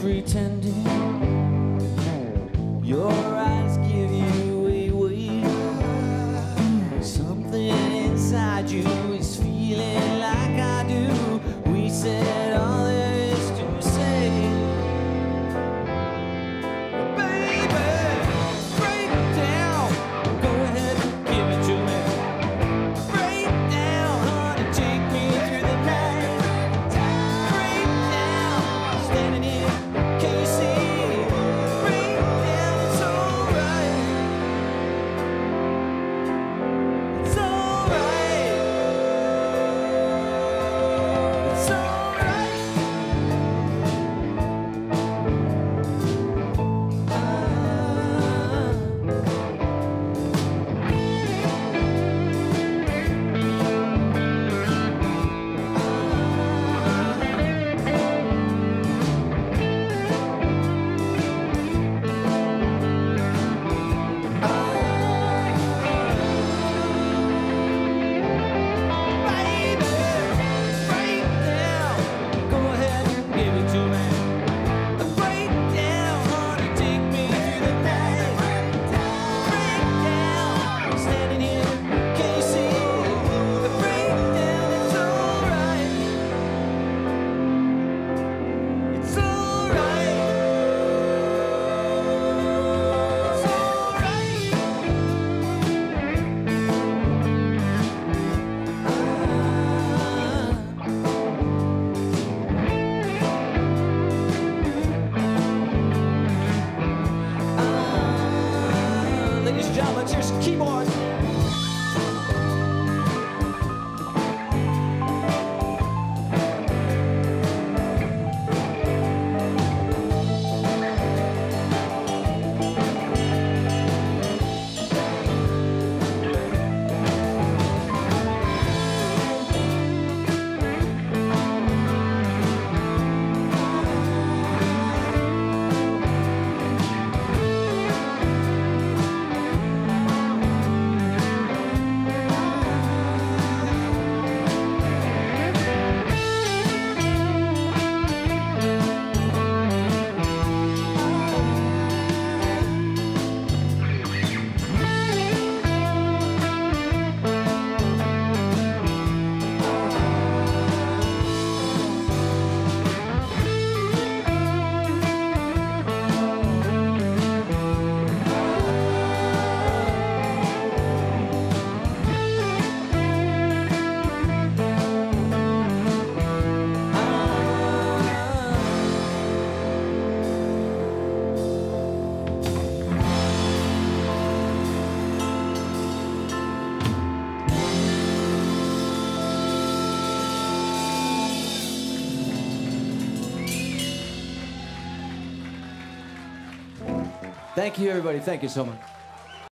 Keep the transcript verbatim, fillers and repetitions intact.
pretending. Your eyes give you away. Something inside you is feeling like I do. We said all there is to say. Baby, break down. Go ahead and give it to me. Break down, honey, take me through the night. Break down, standing here, can you see? Break down, it's alright. It's alright. It's alright. Baby, break down. Go ahead and give it to me. Break down, honey, take me through the night. Break down, standing here, can you see? Break down, it's alright. It's alright. It's alright. Ladies and gentlemen, here's some keyboards. Thank you, everybody. Thank you so much.